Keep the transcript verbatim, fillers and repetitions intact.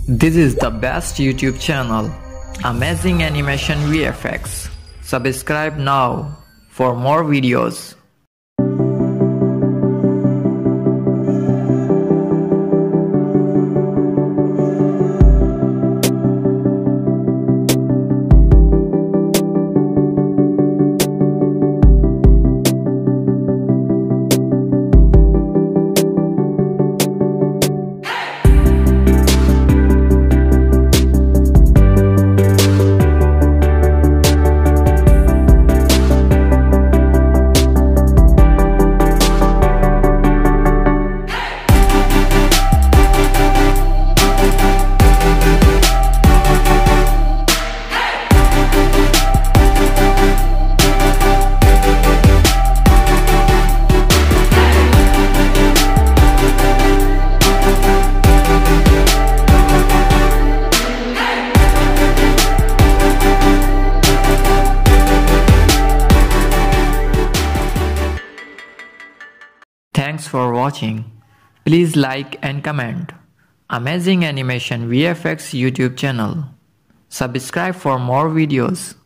This is the best YouTube channel, Amazing Animation V F X. Subscribe now for more videos. Thanks for watching. Please like and comment. Amazing Animation V F X YouTube channel. Subscribe for more videos.